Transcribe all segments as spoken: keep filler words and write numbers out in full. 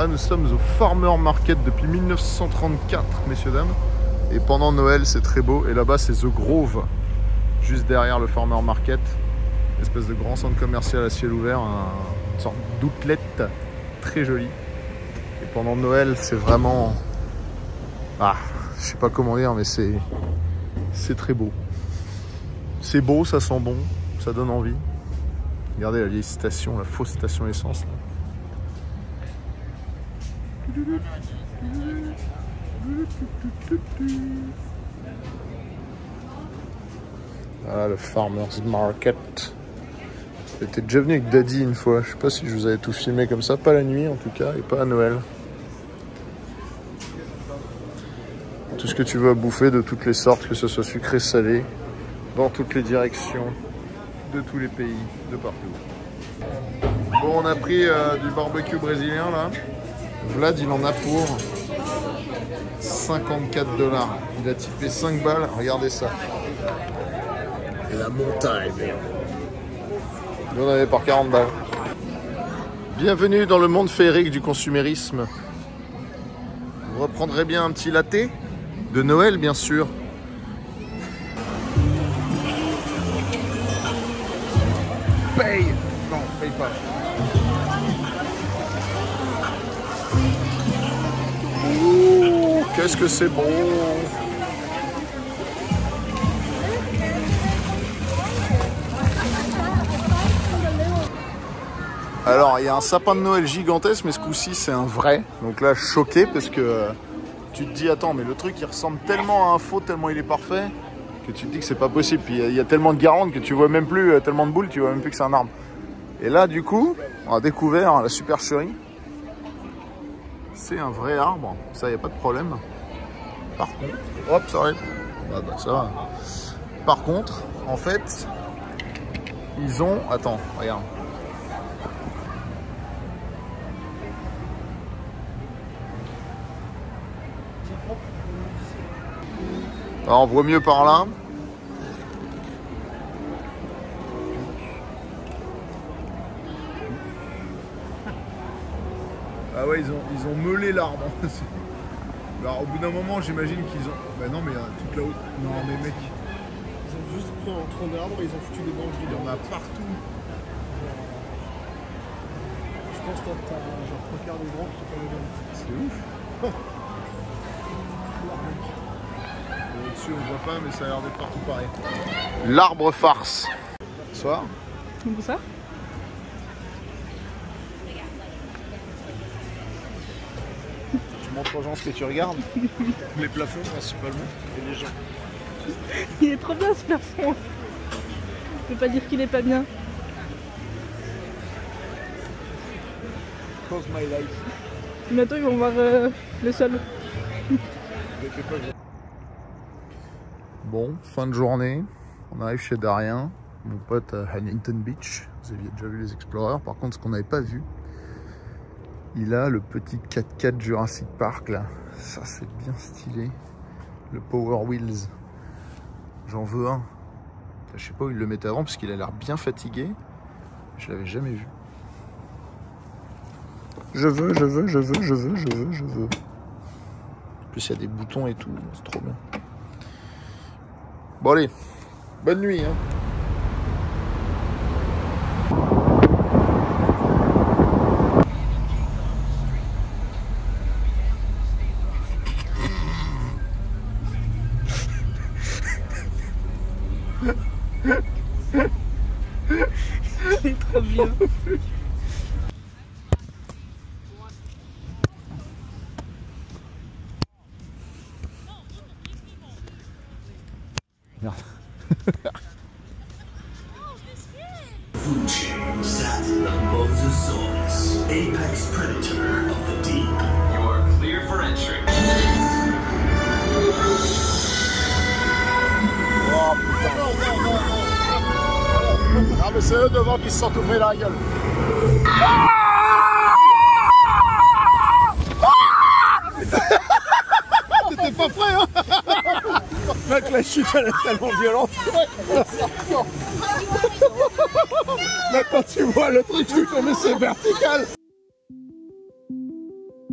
Là, nous sommes au Farmer Market depuis mille neuf cent trente-quatre, messieurs, dames. Et pendant Noël, c'est très beau. Et là-bas, c'est The Grove, juste derrière le Farmer Market. Une espèce de grand centre commercial à ciel ouvert, un, une sorte d'outlet très joli. Et pendant Noël, c'est vraiment... Ah, je sais pas comment dire, mais c'est... C'est très beau. C'est beau, ça sent bon, ça donne envie. Regardez la vieille station, la fausse station essence. Là. Voilà le Farmer's Market. J'étais déjà venu avec Daddy une fois. Je sais pas si je vous avais tout filmé comme ça. Pas la nuit en tout cas, et pas à Noël. Tout ce que tu veux à bouffer de toutes les sortes, que ce soit sucré, salé, dans toutes les directions, de tous les pays, de partout. Bon, on a pris euh, du barbecue brésilien là. Vlad, il en a pour cinquante-quatre dollars. Il a typé cinq balles. Regardez ça. Et la montagne. Nous, on avait par quarante balles. Bienvenue dans le monde féerique du consumérisme. Vous reprendrez bien un petit latte de Noël, bien sûr. Paye. Non, paye pas. Ouh, qu'est-ce que c'est bon. Alors, il y a un sapin de Noël gigantesque, mais ce coup-ci, c'est un vrai. Donc là, choqué, parce que euh, tu te dis, attends, mais le truc, il ressemble tellement à un faux, tellement il est parfait, que tu te dis que c'est pas possible. Puis il y, y a tellement de guirlandes que tu vois même plus, euh, tellement de boules, tu vois même plus que c'est un arbre. Et là, du coup, on a découvert hein, la supercherie. C'est un vrai arbre, ça, il n'y a pas de problème. Par contre, hop, ça arrive. Ah bah, ça va. Par contre, en fait, ils ont... Attends, regarde. Alors, on voit mieux par là. Ah ouais, ils ont, ils ont meulé l'arbre. Alors au bout d'un moment, j'imagine qu'ils ont... Bah non, mais euh, toute la haute... Non, mais mec... Ils ont juste pris un tronc d'arbre et ils ont foutu des branches. Il y en a partout. Je pense que t'as genre trois quarts des branches qui sont pas les mêmes. C'est ouf. Au-dessus, on voit pas, mais ça a l'air d'être partout pareil. L'arbre farce. Bonsoir. Bonsoir. Tu montres aux gens ce que tu regardes. Les plafonds principalement et les gens. Il est trop bien ce plafond. Je peux pas dire qu'il est pas bien. Cause my life. Bientôt ils vont voir euh, le sol. Bon, fin de journée. On arrive chez Darien, mon pote à Huntington Beach. Vous aviez déjà vu les Explorers. Par contre, ce qu'on n'avait pas vu, il a le petit quatre-quatre Jurassic Park là. Ça, c'est bien stylé. Le Power Wheels. J'en veux un. Je sais pas où il le mettait avant parce qu'il a l'air bien fatigué. Je l'avais jamais vu. Je veux, je veux, je veux, je veux, je veux, je veux. En plus, il y a des boutons et tout. C'est trop bien. Bon, allez. Bonne nuit, hein. C'est trop bien. Merde. Food chain sat the Mosasaurus, apex predator of the deep. You are clear for entry. Oh putain. Non, non, non, non. Ah mais c'est eux devant qui se sont ouvrés la gueule. T'étais pas prêt hein. Mec, la chute elle est tellement violente. Là quand tu vois le truc, tu connais c'est vertical.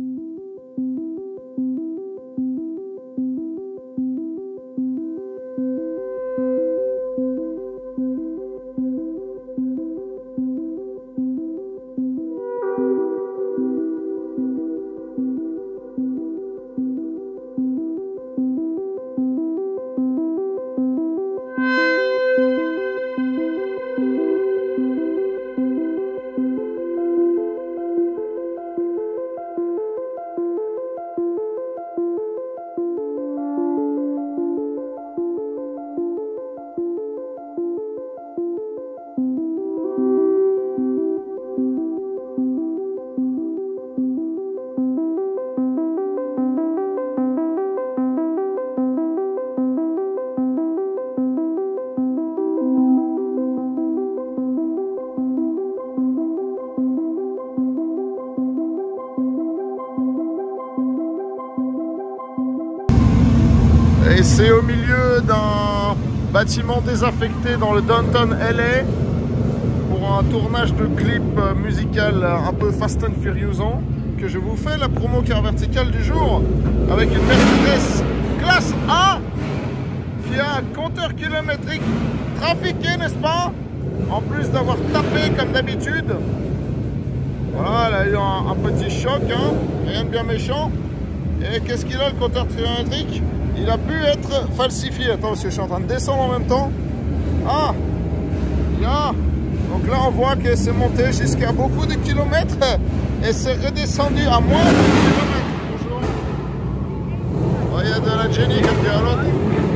Et c'est au milieu d'un bâtiment désaffecté dans le downtown L A pour un tournage de clip musical un peu Fast and Furiousant que je vous fais la promo car verticale du jour avec une Mercedes classe A qui a un compteur kilométrique trafiqué, n'est-ce pas? En plus d'avoir tapé comme d'habitude. Voilà, elle a eu un, un petit choc, hein, rien de bien méchant. Et qu'est-ce qu'il a le compteur kilométrique? Il a pu être falsifié. Attends, parce que je suis en train de descendre en même temps. Ah, bien. Donc là, on voit qu'elle s'est montée jusqu'à beaucoup de kilomètres et c'est redescendu à moins de kilomètres. Bonjour. Oh, il y a de la Jenny comme dit à l'autre.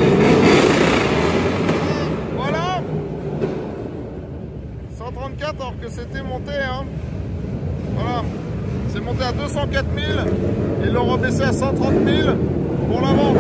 Voilà. cent trente-quatre alors que c'était monté, hein. Voilà. C'est monté à deux cent quatre mille. Ils l'ont rebaissé à cent trente mille pour la vente.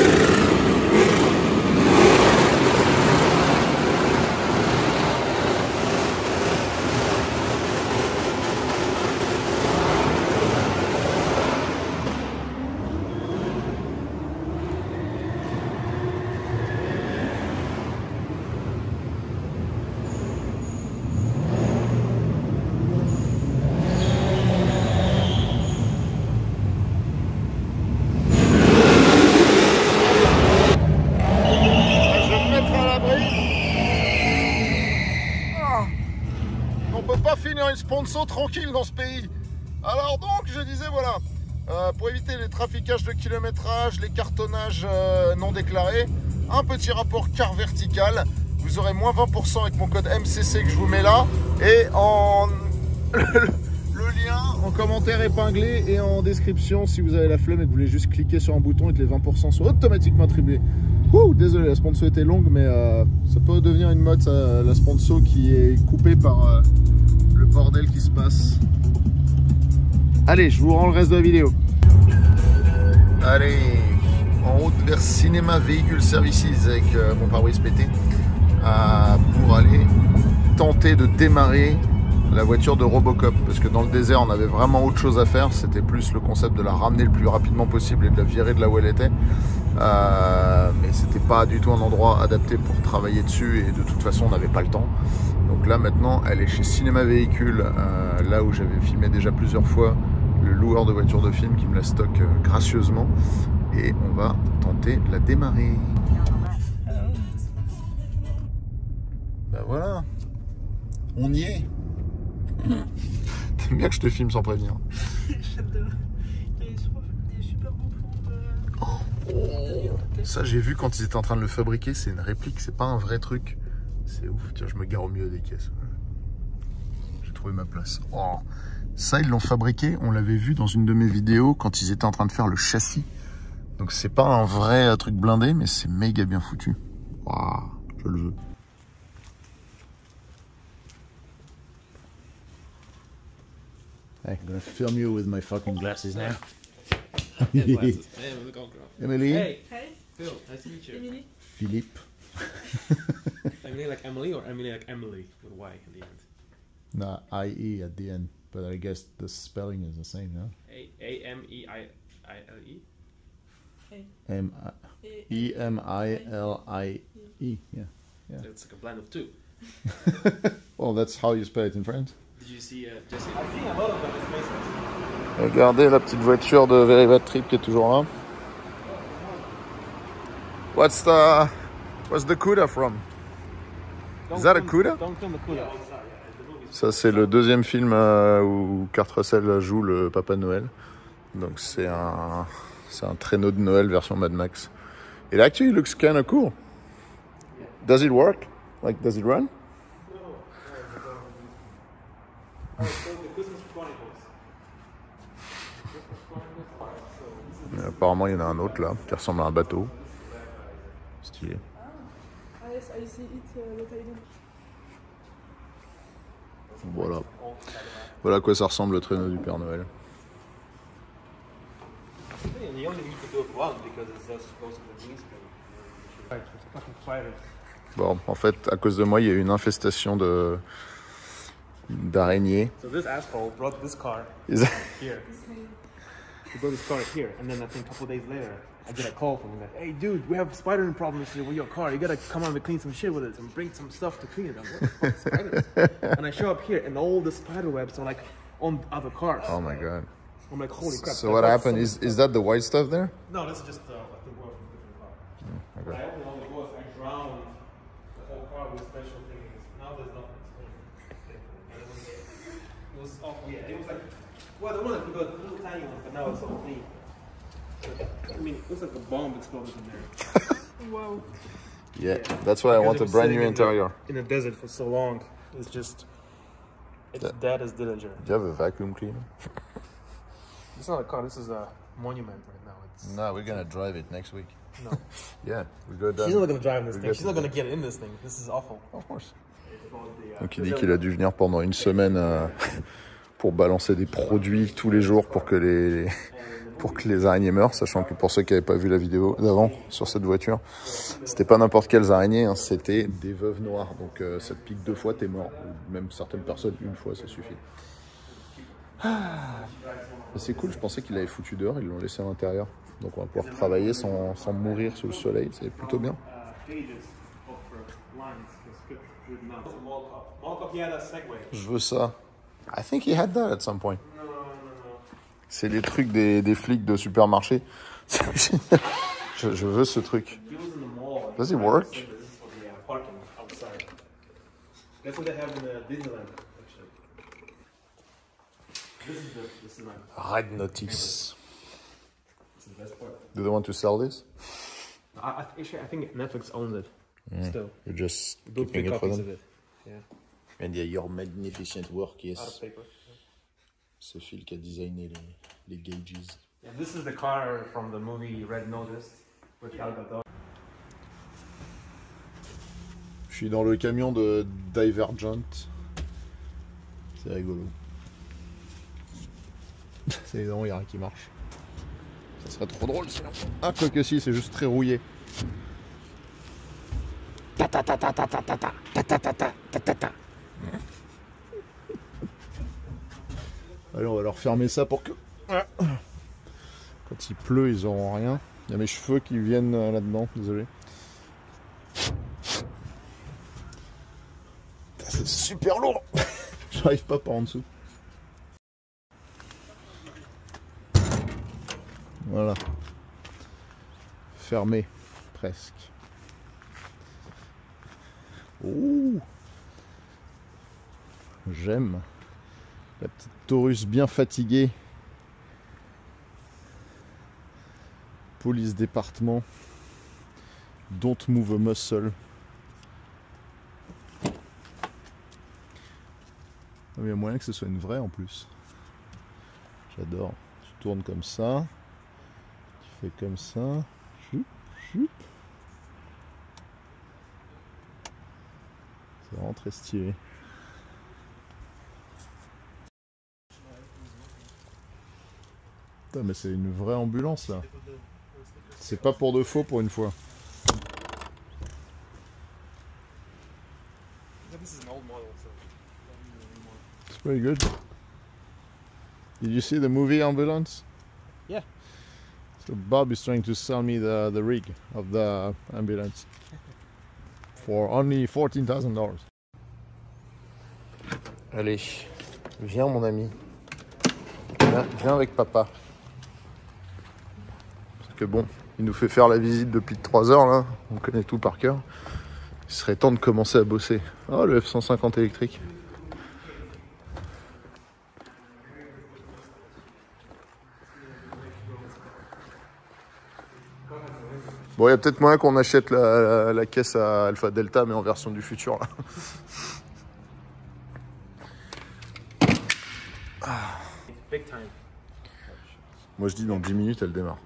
Une sponsor tranquille dans ce pays. Alors donc je disais voilà, euh, pour éviter les trafiquages de kilométrage, les cartonnages euh, non déclarés, un petit rapport car vertical, vous aurez moins vingt pour cent avec mon code M C C que je vous mets là et en le lien en commentaire épinglé et en description si vous avez la flemme et que vous voulez juste cliquer sur un bouton et que les vingt pour cent sont automatiquement attribués. Ouh, désolé, la sponsor était longue mais euh, ça peut devenir une mode ça, la sponsor qui est coupée par euh, le bordel qui se passe. Allez, je vous rends le reste de la vidéo. Allez, en route vers Cinéma Véhicule Services avec euh, mon pare-brise pété euh, pour aller tenter de démarrer la voiture de Robocop parce que dans le désert on avait vraiment autre chose à faire. C'était plus le concept de la ramener le plus rapidement possible et de la virer de là où elle était. Euh, mais c'était pas du tout un endroit adapté pour travailler dessus et de toute façon on n'avait pas le temps. Donc là maintenant elle est chez Cinéma Véhicule, euh, là où j'avais filmé déjà plusieurs fois le loueur de voitures de film qui me la stocke euh, gracieusement et on va tenter de la démarrer. Ben voilà, on y est. T'aimes bien que je te filme sans prévenir? J'adore. Il y a des super bons plans de... Oh, ça j'ai vu quand ils étaient en train de le fabriquer, c'est une réplique, c'est pas un vrai truc. C'est ouf, tiens, je me gare au milieu des caisses. J'ai trouvé ma place. Oh, ça, ils l'ont fabriqué, on l'avait vu dans une de mes vidéos quand ils étaient en train de faire le châssis. Donc c'est pas un vrai truc blindé, mais c'est méga bien foutu. Waouh, je le veux. Hey, I'm gonna film you with my fucking glasses now. Hey, look all girl. Emily? Hey, Hey, Phil, nice to meet you. Emily. Philippe. Emily like Emily or Emily like Emily with Y at the end? No, I E at the end, but I guess the spelling is the same, no? A A M E I I L E? M E M I L I E, yeah. Yeah. So it's like a blend of two. Well, that's how you spell it in French. Did you see uh, Jesse? I've seen a lot of them in spaces. Regardez la petite voiture de Very Bad Trip qui est toujours là. What's the what's the Cuda from? Is that a Cuda? Don't film the Cuda. Ça c'est le deuxième film euh, où Kurt Russell joue le Papa Noël. Donc c'est un c'est un traîneau de Noël version Mad Max. It actually looks kind of cool. Does it work? Like does it run? Mais apparemment il y en a un autre là qui ressemble à un bateau. Stylé. Ah yes, I see it, uh, the Thailand. Voilà. Voilà à quoi ça ressemble le traîneau du Père Noël. You only need to do it once because it's just supposed to be green screen. Right, it's fucking fire. Bon, en fait, à cause de moi, il y a eu une infestation de d'araignées. So this asshole brought this car Is that- here. He brought this car here, and then I think a couple days later, I get a call from him like, hey dude, we have spider problem issue with your car. You gotta come on and clean some shit with it and bring some stuff to clean it. I'm like, what the fuck, spiders? And I show up here and all the spider webs are like on other cars. Oh my god. I'm like, holy crap. So what happened is is that the white stuff there? No, this is just uh, like the work from different car. Mm, okay. But I opened all the doors, I drowned the whole car with special things. Now there's nothing. It was awful. Yeah, it was like, well, the one that got a little tiny one, but now it's all clean. I mean, it looks like a bomb exploded in there. Wow. Yeah, that's why I want a brand new interior. In the desert for so long, it's just, it's That- dead as Dillinger. Do you have a vacuum cleaner? It's not a car, this is a monument right now. It's, No, we're gonna drive it next week. no. Yeah, we go down. She's not gonna drive in this We thing. go She's not to- gonna get in this thing. This is awful. Of course. It's about the, uh, Donc il dit qu'il a dû venir pendant une semaine euh, pour balancer des produits tous les jours pour que les pour que les araignées meurent, sachant que pour ceux qui n'avaient pas vu la vidéo d'avant sur cette voiture, c'était pas n'importe quelles araignées, hein, c'était des veuves noires. Donc euh, ça te pique deux fois, t'es mort. Ou même certaines personnes, une fois, ça suffit. Ah. C'est cool, je pensais qu'il avait foutu dehors, ils l'ont laissé à l'intérieur. Donc on va pouvoir travailler sans, sans mourir sous le soleil, c'est plutôt bien. Je veux ça. I think he had that at some point. C'est les trucs des, des flics de supermarché. C'est génial. Je, je veux ce truc. Does it work? That's what they have in uh, Disneyland, actually. This is the this is like Red notice. this is the best part. Do they want to sell this? I, I actually I think Netflix owns it. Still, You're just do keeping three it for copies of them? it. Yeah, And yeah, your magnificent work, out yes. of paper. C'est Phil qui a designé les, les gauges. Yeah, this is the car from the movie Red Notice with Gal Gadot. Je suis dans le camion de Divergent. C'est rigolo. C'est évidemment, il n'y a rien qui marche. Ça serait trop drôle sinon. Ah, quoi que si, c'est juste très rouillé. Ta ta ta ta ta ta ta ta ta ta ta ta ta ta ta. Allez, on va leur fermer ça pour que... Quand il pleut, ils auront rien. Il y a mes cheveux qui viennent euh, là-dedans, désolé. C'est super lourd. J'arrive pas par en dessous. Voilà. Fermé, presque. Ouh. J'aime. La petite Taurus bien fatiguée. Police département. Don't move a muscle. Ah, mais il y a moyen que ce soit une vraie en plus. J'adore. Tu tournes comme ça. Tu fais comme ça. Choup, choup. C'est vraiment très stylé. Putain, mais c'est une vraie ambulance là. C'est pas pour de faux pour une fois. This is an old model, so. It's pretty good. Did you see the movie Ambulance? Yeah. So Bob is trying to sell me the, the rig of the ambulance for only fourteen thousand dollars. Allez, viens mon ami. Viens, viens avec papa. Parce que bon, il nous fait faire la visite depuis trois heures là, on connaît tout par cœur. Il serait temps de commencer à bosser. Oh, le F cent cinquante électrique. Bon, il y a peut-être moyen qu'on achète la, la, la caisse à Alpha Delta, mais en version du futur, là. Ah. Big time. Moi, je dis dans dix minutes, elle démarre.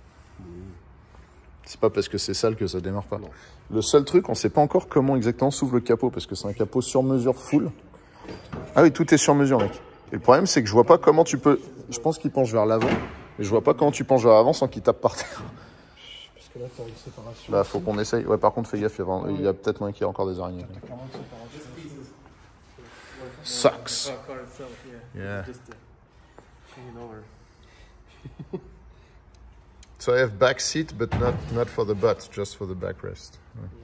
C'est pas parce que c'est sale que ça démarre pas. Le seul truc, on sait pas encore comment exactement s'ouvre le capot, parce que c'est un capot sur mesure full. Ah oui, tout est sur mesure, mec. Et le problème, c'est que je vois pas comment tu peux... Je pense qu'il penche vers l'avant, mais je vois pas comment tu penches vers l'avant sans qu'il tape par terre. Parce que là, t'as une séparation. Bah, faut qu'on essaye. Ouais, par contre, fais gaffe, il y a, il y a peut-être moyen qu'il y ait encore des araignées. T'as clairement une séparation. Sucks. The car itself, yeah. Yeah. Just uh, hanging over. So I have back seat, but not not for the butt, just for the backrest.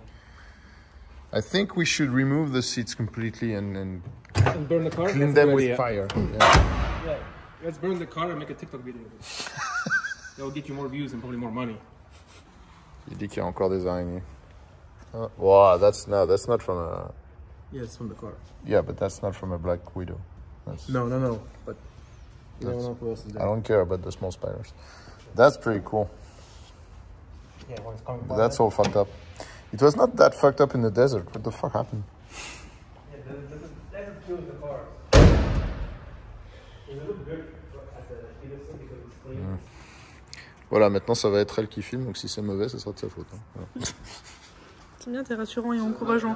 I think we should remove the seats completely and, and And burn the car? clean That's them a good with idea. fire. Yeah. Yeah. Let's burn the car and make a TikTok video. That will get you more views and probably more money. Il dit qu'il y a encore des araignées. Uh, wow, that's no, that's not from a. Yeah, it's from the car. Yeah, but that's not from a black widow. That's, No, no, no. But you That's- don't know who else is I there. don't care about the small spiders. That's pretty cool. Yeah, when it's coming But that's all fucked up. It was not that fucked up in the desert. What the fuck happened? Yeah, that doesn't kill the car. It look good at the Peterson because it's clean. Voilà, maintenant ça va être elle qui filme, donc si c'est mauvais, ça sera de sa faute. Hein. Voilà. C'est bien, t'es rassurant et encourageant.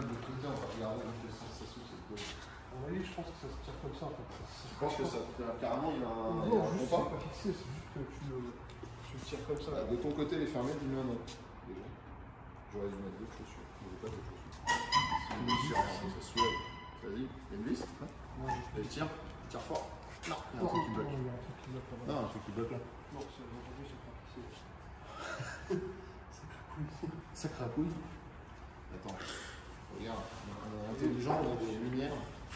Oui, je pense que ça se tire comme ça en fait. Je pense que ça carrément il y a un, Non, juste, c'est pas fixé, c'est juste que tu le, tu le tires comme ça. De ton côté, les fermés, dis-moi non. J'aurais dû mettre d'autres chaussures. Il n'y avait pas d'autres chaussures. Ça se soulève. Vas-y, il y a une vis. Non, Elle tire, tire fort. Non, il y a un truc qui bloque. il y a un truc qui bloque là-bas. Non, un truc qui bloque là. Non, c'est aujourd'hui, c'est pas fixé. Ça crapouille. Attends, regarde, on est intelligent, on a des lumières.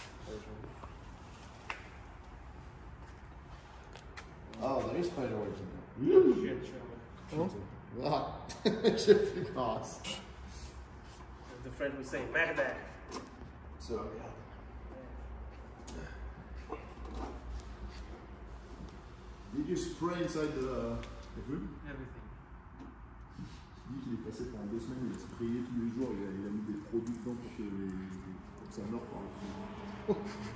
Ah, there is spider webs in there. Ah, j'ai fait ma race. The friend would say, Merde. So, regarde. Did you spray inside the, the food? Everything. Il dit qu'il est passé pendant deux semaines, il a sprayé tous les jours, il a, il a mis des produits dedans pour que, les, pour que ça meure par le fond.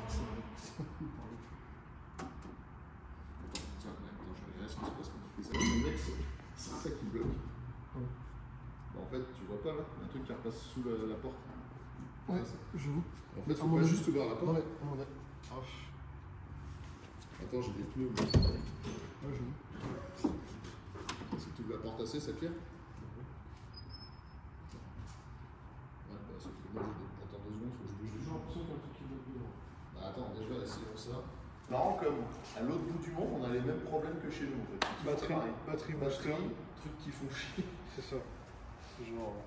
Attends, tiens, attends, je regarde ce qui se passe quand tu fais ça. Le mec, c'est ça qui bloque. Bah, en fait, tu vois pas là, il y a un truc qui repasse sous la, la porte. Ouais, Ah, ça. je vous. En fait, À faut mon pas avis- juste ouvrir la porte. Non, mais à mon avis. Ah, Attends, j'ai des pneus. moi. ouais, je vous. Si tu ouvres la porte assez, ça tire. Ouais, bah, sauf que moi, j'ai des... Attends deux secondes, faut que je bouge J'ai les gens. l'impression qu'il y a un truc qui bloque dedans. Bah, attends, déjà, essayons ça. Marrant comme à l'autre bout du monde, on a les mêmes problèmes que chez nous en fait. Tout Batterie, pareil. batterie, Batterie, batterie. trucs qui font chier. C'est ça. Genre.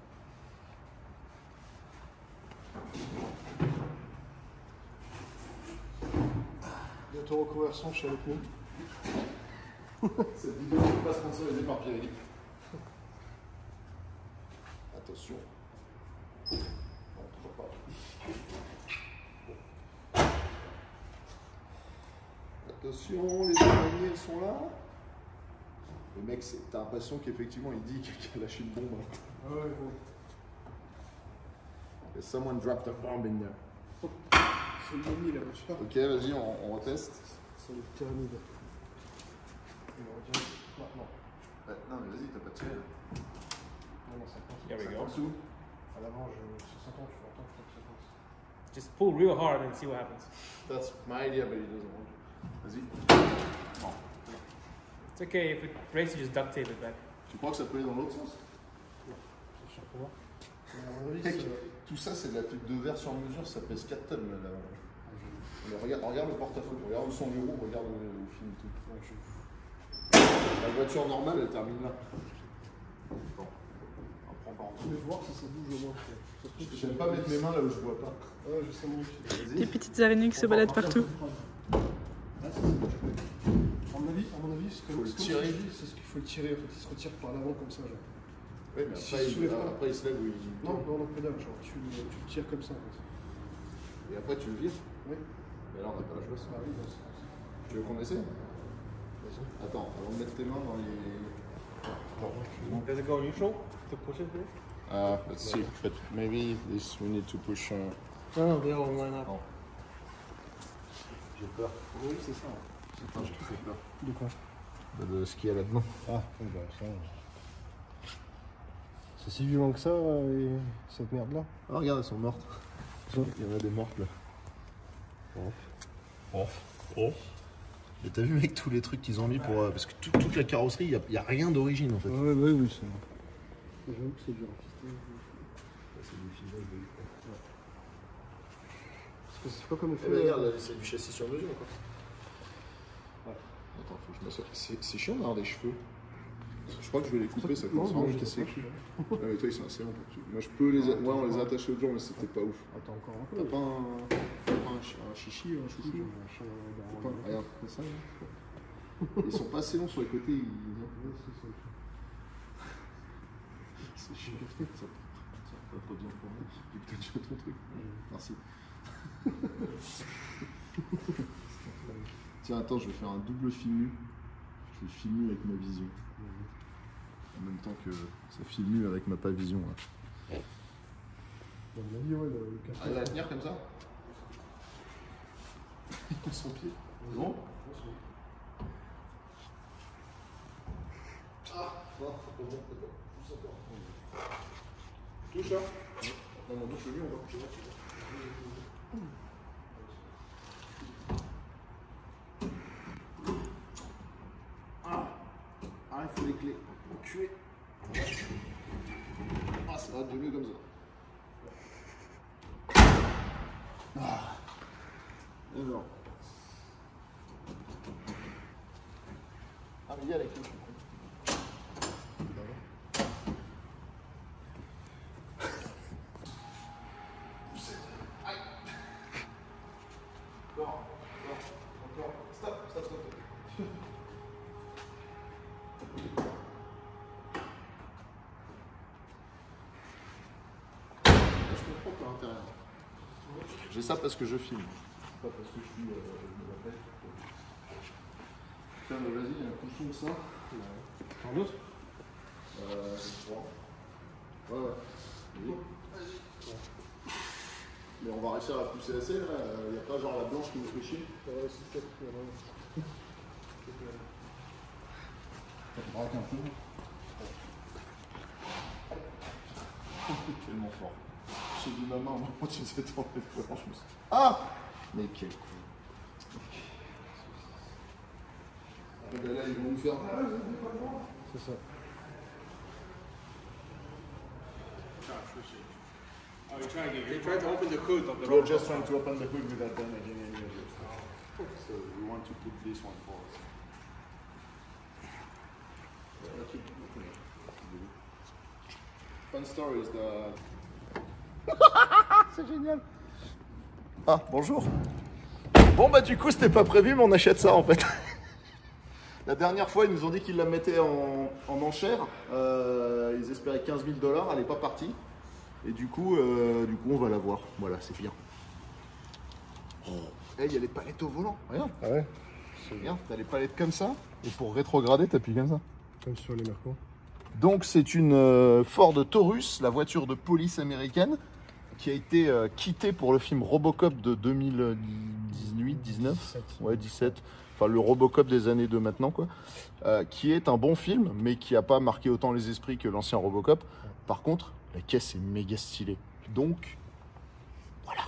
Bientôt reconversion chez les pneus. Cette vidéo n'est pas sponsorisée par Pirelli. Attention. Non, toujours pas. Attention, les araignées elles sont là. Le mec, c'est- t'as l'impression qu'effectivement il dit qu'il a lâché une bombe. hein. Ah ouais, bon. And someone dropped a bomb in there. C'est le Mini la voiture. Ok, vas-y, on, on reteste. C'est le pyramide. Et on dirait- Non, non. Ouais, non, mais vas-y, t'as pas tiré là. Non, non, ça passe. Here we Ça go. passe où? À l'avant, je... sur cent ans, tu entends que ça passe. Just pull real hard and see what happens. That's my idea, but he doesn't want to. Vas-y. Non. It's okay if it breaks, you just duct tape it back. Tu crois que ça peut aller dans l'autre sens? C'est sûr pour moi. Mais à mon avis, Mec, c'est... tout ça c'est de la fibre de verre sur mesure, ça pèse quatre tonnes là. là. Mais regarde, regarde le portefeuille, regarde où sont les roues, regarde le, le film et tout. Ouais, je... La voiture normale elle termine là. Bon, on prend pas en Je dessous. vais voir si ça bouge au moins. Ça se trouve, J'aime pas mettre mes mains là où je vois pas. Ouais, je sais mon pied. Des petites araignées qui se baladent partout. Ah, ça, c'est bon, je connais. À mon avis, à mon avis, c'est Faut comme le c'est comme tirer. ce que je dis, c'est ce qu'il faut le tirer. En fait, il se retire par l'avant comme ça. Genre. Oui, mais Si après, tu il, soulèves pas. après il se lève où il. Non, non, non, pédale. Genre, tu, le- tu le tires comme ça. En fait. Et après tu le vires. Oui. Mais là on n'a pas la joie. Ça arrive. Là, c'est- Tu veux qu'on essaie? Vas-y. Attends, avant de mettre tes mains dans les. Does it go neutral to push it there? Uh, let's see, but maybe this we need to push. Uh... No, no, they all line up. Oh. J'ai peur. Oui, c'est ça. Attends, j'ai fait peur. De quoi? De ce qu'il y a là-dedans. Ah, oui, bah ça. C'est si violent que ça, euh, et cette merde-là. Ah, regarde, elles sont mortes. Il y en a des mortes là. Oh. Oh. Mais t'as vu, mec, tous les trucs qu'ils ont mis pour. euh, parce que tout- toute la carrosserie, il n'y a, a rien d'origine en fait. Ouais, ouais, oui, c'est. J'avoue que c'est dur. C'est du filage de. Parce que c'est pas comme le Eh fait. ben, regarde, là, c'est du châssis sur mesure quoi. Ouais. Attends, faut que je m'assoie. C'est c'est chiant d'avoir des cheveux. Je crois que je vais les couper, ça commence vraiment à me casser. Ouais, mais toi, ils sont assez longs. Moi, je peux les. A... Ouais, on les a attachés l'autre jour, mais c'était pas ouf. Attends encore un peu. T'as pas un. T'as pas un, chi... un chichi, un chouchou? Pas... Regarde, c'est ça, là. Ils sont pas assez longs sur les côtés. Ils... C'est chiant. Ça va pas bien pour moi. J'ai peut-être déjà ton truc. Merci. Tiens, attends, je vais faire un double film nu. Je vais film nu avec ma vision. En même temps que ça film nu avec ma pas vision. Là. Dans mon avis, ouais, le, le Ah, il va tenir comme ça? Son pied. Bon. Ah, non, c'est pas bon, c'est bon. Touche encore. Touche là. Non, non, touche lui, on va coucher là-dessus. Ah, ah, il faut les clés. Enculé. Ah, ça va être mieux comme ça. Ah. Alors. Ah, mais il y a les clés. J'ai ça parce que je filme, pas parce que je suis. Euh, je me rappelle. Tiens, mais vas-y, il y a un couchon de ça. Un autre Euh, je crois. Ouais, ouais. Oui. Vas-y. Mais on va réussir à la pousser assez là. Il n'y a pas genre la blanche qui nous fait chier. Ouais, c'est peut-être. Ça te braque un peu. Tellement fort. J'ai dit maman, moi tu sais tant de fois. Je me suis... Ah! Mais quel con. Ah ben là, ils vont nous faire. C'est ça. Oh, you're trying to, you're trying to open the hood of the We're just trying to open the hood without damaging any of it. So we want to put this one first. Fun story is the... C'est génial. Ah, bonjour. Bon bah du coup c'était pas prévu mais on achète ça en fait. La dernière fois ils nous ont dit qu'ils la mettaient en, en enchère. Euh, ils espéraient quinze mille dollars, elle est pas partie. Et du coup, euh, du coup on va la voir. Voilà, c'est bien. Oh, hey, il y a les palettes au volant, regarde. Ah ouais. Regarde, t'as les palettes comme ça. Et pour rétrograder, t'appuies comme ça. Comme sur les Mercos. Donc c'est une euh, Ford Taurus, la voiture de police américaine, qui a été euh, quittée pour le film Robocop de deux mille dix-huit dix-neuf, dix-sept. Ouais, dix-sept, enfin le Robocop des années de maintenant quoi, euh, qui est un bon film, mais qui n'a pas marqué autant les esprits que l'ancien Robocop. Par contre, la caisse est méga stylée. Donc, voilà.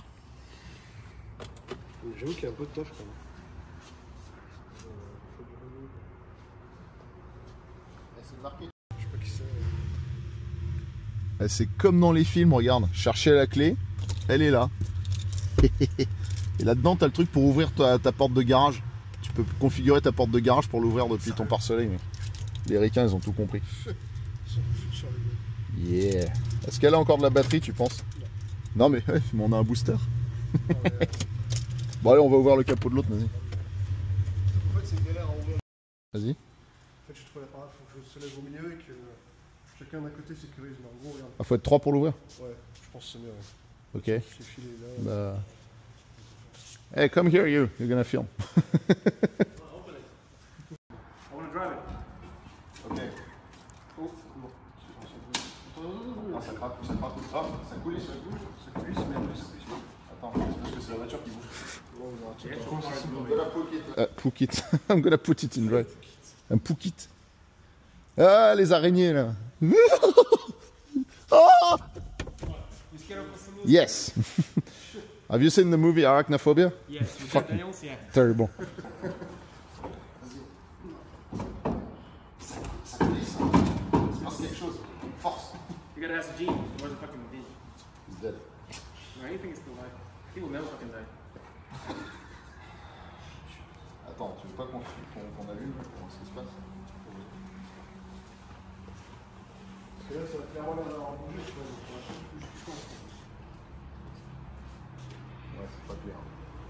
J'avoue qu'il y a un peu de taf quand même. C'est marqué. Je sais pas qui c'est. C'est comme dans les films, regarde, chercher la clé, elle est là. Et là-dedans, tu as le truc pour ouvrir ta, ta porte de garage. Tu peux configurer ta porte de garage pour l'ouvrir depuis ton pare-soleil. Mais les ricains, ils ont tout compris. Ils sont foutus sur les gars. Yeah. Est-ce qu'elle a encore de la batterie, tu penses? Non, mais, ouais, mais on a un booster. Ah ouais. Bon, allez, on va ouvrir le capot de l'autre, vas-y. En fait, c'est une galère à ouvrir. Vas-y. En fait, je trouve l'appareil, il faut que je se lève au milieu et que chacun d'un côté sécurise. Mais en gros, regarde. Ah, faut être trois pour l'ouvrir? Ouais, je pense que c'est mieux. Ouais. Ok. C'est filé là. Bah... Hey, come here, you. You're gonna film. I want to drive it. Ok. Oh, ah, ça craque, ça craque. Ah, ça coulisse, ça coulisse. Ça coulisse, mais après ça coulisse pas. Attends, c'est parce que c'est la voiture qui bouge. I'm gonna put it. Uh, put it. I'm gonna put it in right. Un poukit. Ah, les araignées là. Oh! Yes. Have you seen the movie Arachnophobia? Yes, with Jack Daniels, yeah. Terrible. You gotta ask Gene, where's the fucking D? He's dead. Or anything is still alive. He will never fucking die. Attends, tu veux pas qu'on qu'on qu'on allume pour voir ce qui se passe? Et là, ça va clairement l'air bougé, je pense. Ouais, c'est pas clair.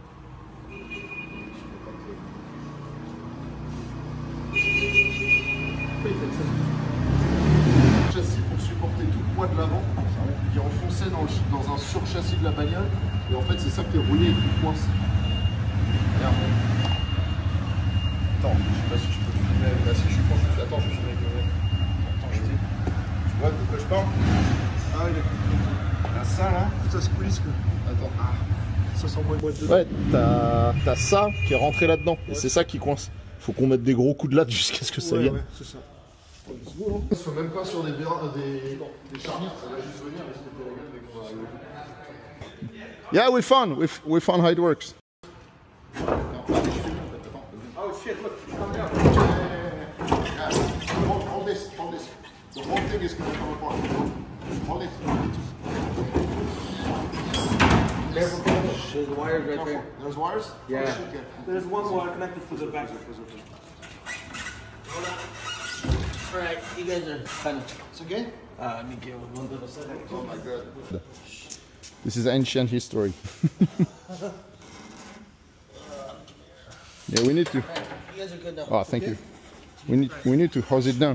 Châssis pour supporter tout le poids de l'avant qui est enfoncé dans, le, dans un surchâssis de la bagnole et en fait c'est ça qui est rouillé et qui coince. Merde. Attends, je sais pas si je peux filmer avec la si je suis pas je... Attends, je vais filmer avec le mec. Attends, je dis. Tu vois de quoi je parle? Ah oui, d'accord. Là, ça là, ça se coulisse quoi. Attends. Ah. Ça sent moins de boîte de. Ouais, t'as ça qui est rentré là-dedans. Ouais. Et c'est ça qui coince. Faut qu'on mette des gros coups de latte jusqu'à ce que ça ouais, vienne. Ouais, c'est ça. On ne fait même pas sur des, des, des charnières, ça va juste venir et se péter la gueule dès qu'on va arriver. Yeah, we found, we, we found how it works. Oh shit, look, it's coming out. Yeah, hold, hold this, hold this. The whole thing is going to come apart. Hold it. There's wires right there. There's wires? Yeah. Oh, shit, yeah. There's one wire connected to the back. Alright, you guys are kind of. It's okay? Uh, let me get one little second. Oh my god. This is ancient history. Yeah, we need to. You guys are good now. Oh, thank you. We need, we need to hose it down.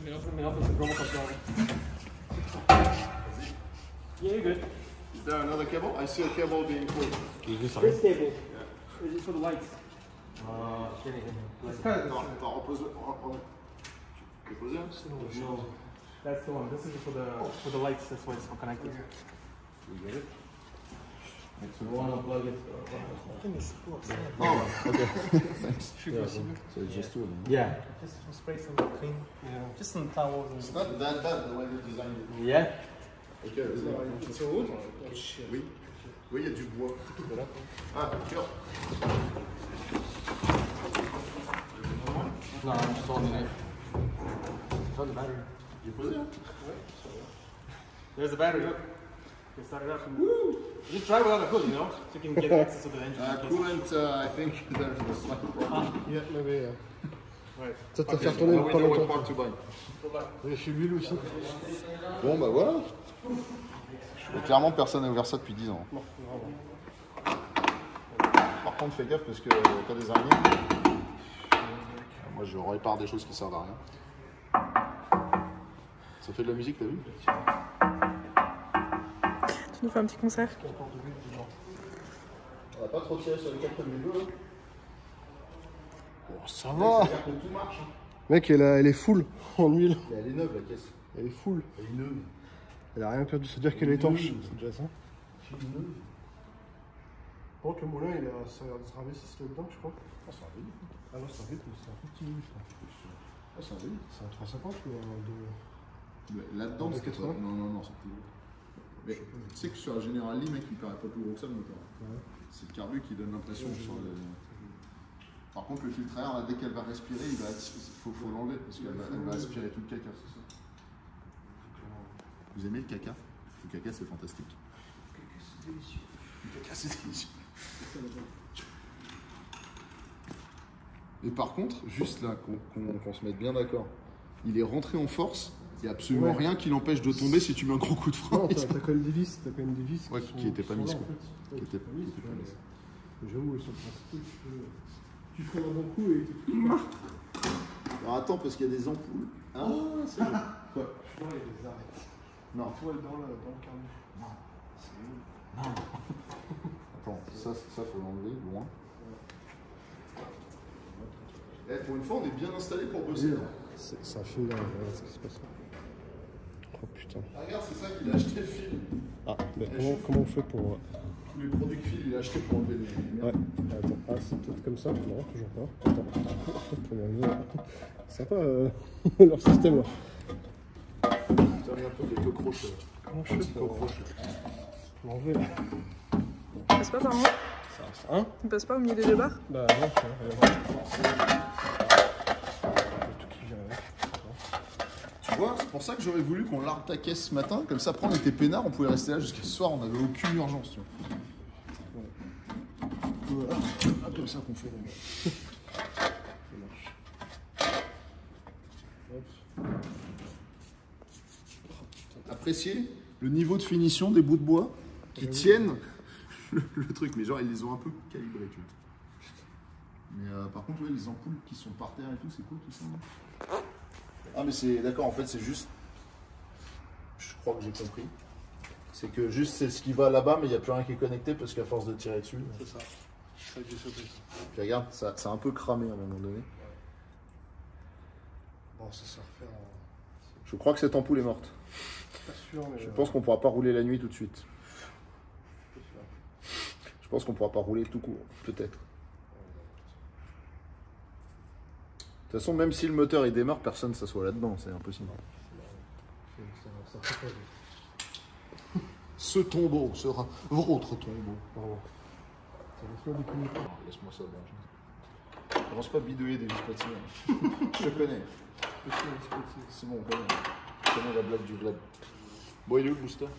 Yeah, you're good. Is there another cable? I see a cable being pulled. This cable. Yeah. Is it for the lights? Uh, Non, attends, repose-le. Tu peux poser hein? That's the one. This is for the for the lights. That's why it's all connected. You get it? So we want to plug it. Oh, okay. Thanks. Yeah, so it's just two of them. Yeah. Just spray some clean. Yeah. Just some towels. And It's not that bad the way they designed it. yeah. Ok, vas-y. C'est rouge? Oui. Oui, il y a du bois. Ah, d'accord. No, I'm just holding it. It's on the battery. Il est posé, hein? There's the battery. Look. You can start it up. Woo! Just try without a hood, you know, so you can get access to the engine. Uh, coolant, uh, I think there's a slight problem. Yeah, maybe. Uh, Right. Ça te Okay, faire tourner now we pas know what longtemps. part to buy. Et chez l'huile aussi. Bon, bah voilà. Mais clairement, personne n'a ouvert ça depuis dix ans. Non, vraiment. Par contre, fais gaffe parce que t'as des araignées. Moi, je répare des choses qui servent à rien. Ça fait de la musique, t'as vu? Tu nous fais un petit concert? On va pas trop tirer sur les quatre milieux, là. Oh, ça va. C'est-à-dire que tout marche. Mec, elle, a, elle est full en huile. Mais elle est neuve, la caisse. Elle est full. Elle est neuve. Elle a rien perdu, c'est-à-dire qu'elle est étanche. C'est déjà ça. Elle est neuve. Par contre, le moulin, il a, ça a l'air d'être investi dedans, je crois. Ah, c'est un V huit. Ah non, c'est un rythme, c'est un tout petit huile, ça. Ah, c'est un V huit. C'est un trois cent cinquante ou un deux. Mais là-dedans, Un c'est quatre-vingts. Non, non, non, c'est plus gros. Mais tu sais que sur la General Lee, mec, il paraît pas plus gros que ça, le moteur. Ouais. C'est le carbu qui donne l'impression sur le... Par contre, le filtre à air, là, dès qu'elle va respirer, il va... faut, faut l'enlever parce qu'elle va, elle va aspirer tout le caca. Vous aimez le caca? Le caca, c'est fantastique. Le caca, c'est délicieux. Le caca, c'est délicieux. Et par contre, juste là, qu'on qu'on- qu'on se mette bien d'accord, il est rentré en force, il n'y a absolument Ouais. rien qui l'empêche de tomber si tu mets un gros coup de frein. Non, t'as t'as quand même des vis, t'as quand même des vis Ouais, qui, qui sont- étaient pas sont mises, là, quoi. en fait. Qui Ouais, étaient- pas mises, qui étaient tu pas vois. mises. J'avoue, elles sont principales. Tu ferais un bon coup et t'es tout. Alors attends, parce qu'il y a des ampoules. Ah, c'est bon. Quoi? Je vois, il y a des arêtes. Non. Tu vois, dans le, dans le carnet. Non. C'est bon. Attends, ça, ça faut l'enlever, loin. Eh, pour une fois, on est bien installé pour bosser. Oui. là. C'est c'est un film là, voilà ce qui se passe. Oh putain. Ah, regarde, c'est ça qu'il a acheté le fil. Ah, mais comment, comment on fait pour. Tous les produits de fil, il a acheté pour enlever les. Ouais, attends, ah, c'est peut-être comme ça. Non, toujours pas. Attends, première sympa euh, leur système là. T'as mis un peu des cockroaches. Comment je fais pour l'enlever là? Il passe pas par en haut? Hein? Il passe pas au milieu des deux barres? Bah non, tu vois, regarde. Tout qui vient avec. Tu vois, c'est pour ça que j'aurais voulu qu'on largue ta caisse ce matin. Comme ça, après, on était peinard, on pouvait rester là jusqu'à ce soir, on n'avait aucune urgence. Tu vois. Voilà. Ah, comme ça qu'on fait. Ça marche. Hop. apprécier le niveau de finition des bouts de bois qui tiennent le, le truc. Mais genre, ils les ont un peu calibrés, tu vois. Mais euh, par contre, ouais, les ampoules qui sont par terre et tout, c'est cool tout ça. Non ah, mais c'est d'accord, en fait, c'est juste. Je crois que j'ai compris. C'est que juste c'est ce qui va là-bas, mais il n'y a plus rien qui est connecté parce qu'à force de tirer dessus. C'est ça. Ça a dû sauter ça. Puis regarde, ça, ça a un peu cramé à un moment donné. Bon, ça sert à faire. En... Je crois que cette ampoule est morte. Pas sûr, mais. Je pense qu'on pourra pas rouler la nuit tout de suite. Je pense qu'on pourra pas rouler tout court, peut-être. De toute façon, même si le moteur il démarre, personne ne s'assoit là-dedans, c'est impossible. Ça fait pas. Ce tombeau sera votre tombeau. Pardon. Ça laisse-moi décliner. Laisse-moi ça, Berger. Commence pas à bidouiller des vis patines. Je te connais. C'est bon, on connaît. Je connais la blague du Vlad. Bon, il est où le booster?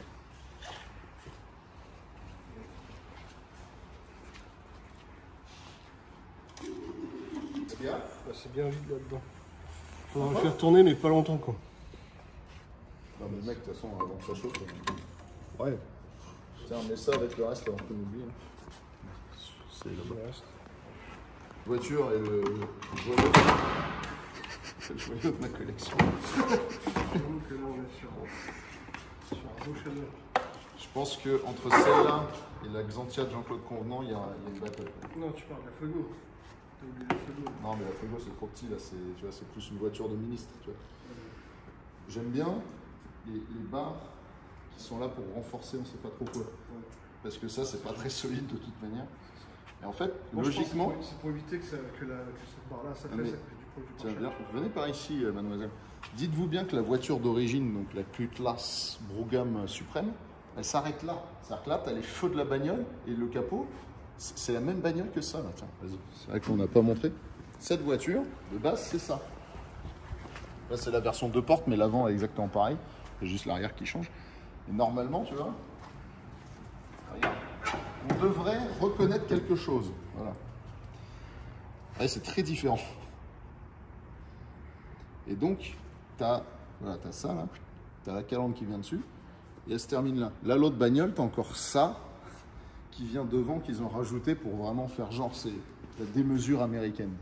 C'est bien? Bah, c'est bien vide là-dedans. Faudra le faire tourner, mais pas longtemps quoi. Non, mais mec, de toute façon, avant que ça chauffe. euh, Ouais. Tiens, mets ça avec le reste avant qu'on oublie. C'est là-bas. Le reste. Voiture et le joyau. C'est le joyau de ma collection. J'avoue que là on est sur, sur un beau chaleur. Je pense qu'entre celle-là et la Xantia de Jean-Claude Convenant, il y, a il y a une bataille. Non, tu parles de la Fuego. T'as oublié la Fuego. Non, mais la Fuego c'est trop petit, là, c'est, tu vois, c'est plus une voiture de ministre. Tu vois. J'aime bien les, les barres qui sont là pour renforcer, on sait pas trop quoi. Parce que ça, c'est pas très solide de toute manière. Et en fait, Bon, logiquement. je pense que c'est pour, c'est pour éviter que, ça, que, la, que cette barre-là, ça Ah, fait mais- ça fait du poids du Tiens, marché. bien, venez par ici, euh, mademoiselle. Dites-vous bien que la voiture d'origine, donc la Cutlass Brougham Suprême, elle s'arrête là. C'est-à-dire que là, tu as les feux de la bagnole et le capot. C'est c'est la même bagnole que ça, là. Tiens, vas-y. C'est vrai qu'on n'a pas montré. Cette voiture, de base, c'est ça. Là, c'est la version deux portes, mais l'avant est exactement pareil. C'est juste l'arrière qui change. Et normalement, tu vois, regarde, on devrait reconnaître quelque chose. Voilà. Ouais, c'est très différent. Et donc, tu as voilà, t'as ça là, tu as la calandre qui vient dessus, et elle se termine là. Là, l'autre bagnole, tu as encore ça qui vient devant, qu'ils ont rajouté pour vraiment faire genre, c'est la démesure américaine.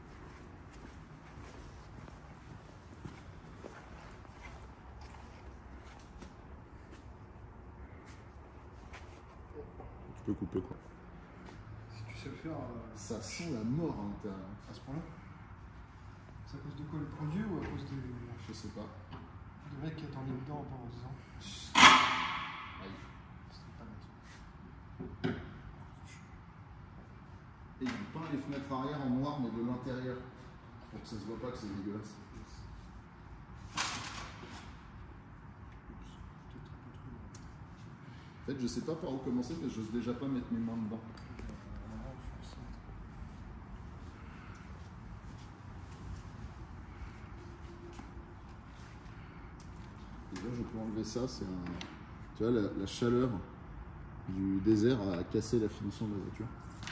Tu peux couper quoi. Si tu sais le faire, euh, Ça sent la mort à l'intérieur. à ce point-là. C'est à cause de quoi, le produit ou à cause des, Je sais pas. des mecs qui attendaient dedans pendant dix ans? Aïe. C'était pas net. Et il peint les fenêtres arrière en noir, mais de l'intérieur. Pour que ça se voit pas que c'est dégueulasse. En fait, je sais pas par où commencer, parce que j'ose déjà pas mettre mes mains dedans. Déjà, je peux enlever ça, c'est un... Tu vois, la, la chaleur du désert a cassé la finition de la voiture.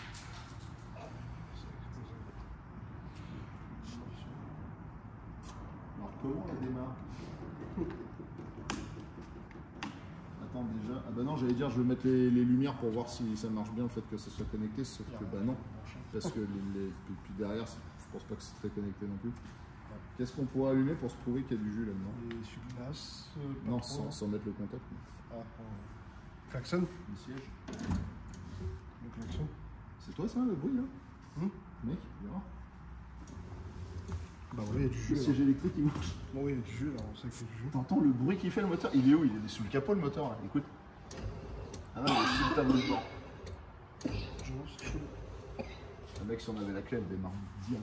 Alors, comment elle démarre? Attends, déjà... Ah bah non, j'allais dire, je vais mettre les, les lumières pour voir si ça marche bien, le fait que ça soit connecté, sauf que bah non. Parce que les, les, puis derrière, je pense pas que c'est très connecté non plus. Qu'est-ce qu'on pourrait allumer pour se prouver qu'il y a du jus là-dedans? Et essuie-glace, euh, pas Non, trop, sans, sans mettre le contact. mais Ah, euh, klaxon. Le siège. Le klaxon. C'est toi ça, le bruit là? Hum Mec, viens voir. Bah oui, il y a du Le jus. là. siège électrique il marche. Bon, oui, il y a du jus là, on sait qu'il y a du jus. T'entends le bruit qu'il fait le moteur? Il est où? Il est sous le capot le moteur là, écoute. Ah non, il est sous le tableau de bord. J'avoue, c'est chaud. Le mec, si on avait la clé, elle démarre direct.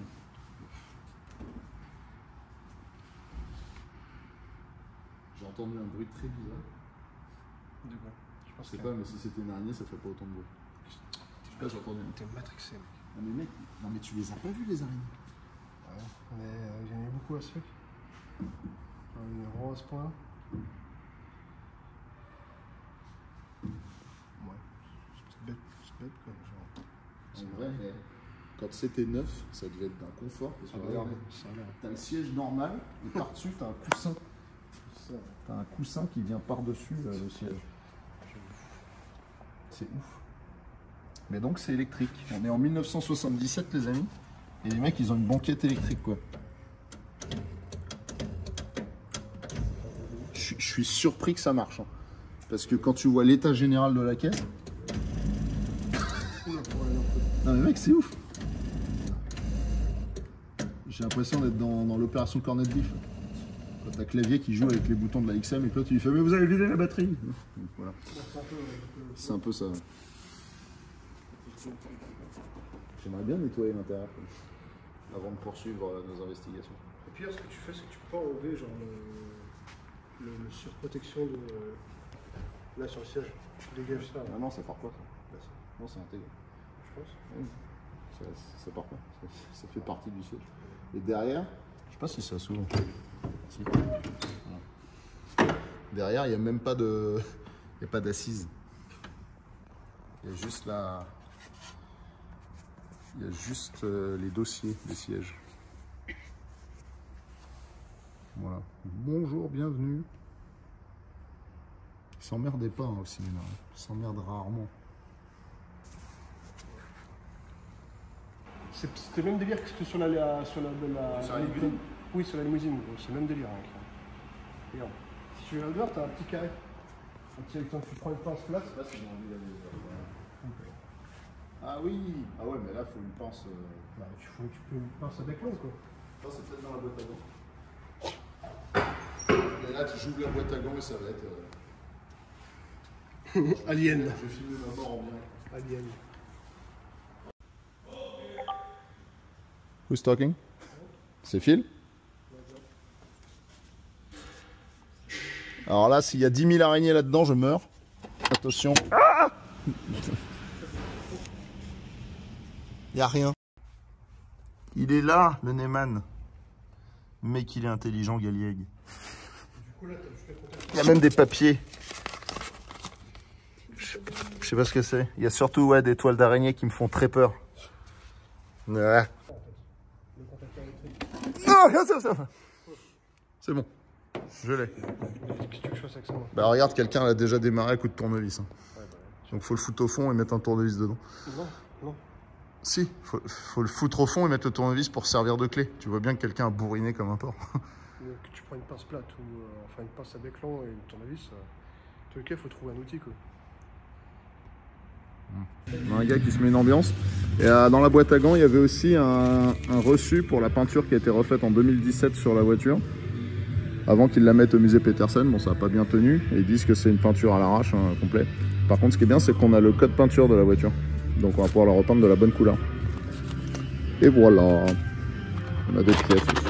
J'ai entendu un bruit très bizarre. De quoi? Je Je pense sais que pas, mais si c'était une araignée, ça ferait pas autant de bruit. Je sais pas, j'ai entendu un. t'es matrixé, mec. Non mais mec, non mais tu les as pas vus les araignées? Ouais, mais euh, il y en a eu beaucoup à ce truc. Genre, il y en a gros à ce point-là. Ouais, c'est bête, c'est bête quoi. Genre. En vrai, mais quand c'était neuf, ça devait être d'un confort. Parce que Ah bah regarde, ouais, ça a l'air. t'as le siège normal et par-dessus t'as un coussin. T'as un coussin qui vient par-dessus euh, le siège. C'est ouf. Mais donc c'est électrique. On est en mille neuf cent soixante-dix-sept les amis. Et les mecs ils ont une banquette électrique quoi. Je, je suis surpris que ça marche. Hein. Parce que quand tu vois l'état général de la caisse... non mais mec c'est ouf. J'ai l'impression d'être dans, dans l'opération Cornet Beef. Quand t'as Clavier qui joue avec les boutons de la X M et que là tu lui fais mais vous avez vidé la batterie. Donc, voilà. C'est un peu ça. J'aimerais bien nettoyer l'intérieur avant de poursuivre euh, nos investigations. Et puis, ce que tu fais, c'est que tu peux pas enlever genre, le, le, le surprotection de. Là sur le siège. Tu dégages ça. Ah non, ça part pas. Ça. Non, c'est intégré. Je pense. Oui. Ça, ça part pas. Ça, ça fait partie du siège. Et derrière, je sais pas si ça s'ouvre. Si. Voilà. Derrière, il n'y a même pas de. Il n'y a pas d'assise. Il y a juste la. Il y a juste euh, les dossiers des sièges. Voilà. Bonjour, bienvenue. Ils s'emmerdaient pas hein, au cinéma. Ils s'emmerdent rarement. C'était le même délire que sur la, la, sur la, la, Sur la limousine. Oui, sur la limousine. C'est le même délire. Hein, regarde. Si tu viens dehors, t'as un petit carré. Un petit électron, tu prends une pince plate. Là, c'est j'ai envie d'aller. Ah oui. Ah ouais, mais là, il faut une pince. Euh... Bah, tu, faut, tu peux une pince à déclon, quoi. Ça, c'est peut-être dans la boîte à gants. Et là, tu joues la boîte à gants et ça va être. Euh... Alien. Je vais filmer ma mort en bien. Alien. Who's talking? C'est Phil? Alors là, s'il y a dix mille araignées là-dedans, je meurs. Attention. Ah, il n'y a rien. Il est là, le Neyman. Mec, il est intelligent, Galieg. Il y a même des papiers. Je je sais pas ce que c'est. Il y a surtout ouais, des toiles d'araignée qui me font très peur. Ouais. Non, ça, ça. C'est bon. Je l'ai. Qu'est-ce que tu veux que je fasse avec ça, moi? Bah regarde, quelqu'un l'a déjà démarré à coup de tournevis. Hein. Ouais, bah, ouais. Donc faut le foutre au fond et mettre un tournevis dedans. Non, non. Si, faut, faut le foutre au fond et mettre le tournevis pour servir de clé. Tu vois bien que quelqu'un a bourriné comme un porc. Que tu prends une pince plate ou euh, enfin une pince à déclon et une tournevis, euh, tout lequel faut trouver un outil quoi. Un gars qui se met une ambiance. Et euh, dans la boîte à gants, il y avait aussi un, un reçu pour la peinture qui a été refaite en deux mille dix-sept sur la voiture. Avant qu'ils la mettent au musée Petersen, bon ça n'a pas bien tenu. Et ils disent que c'est une peinture à l'arrache, hein, complet. Par contre, ce qui est bien, c'est qu'on a le code peinture de la voiture. Donc on va pouvoir la repeindre de la bonne couleur. Et voilà. On a des pièces aussi.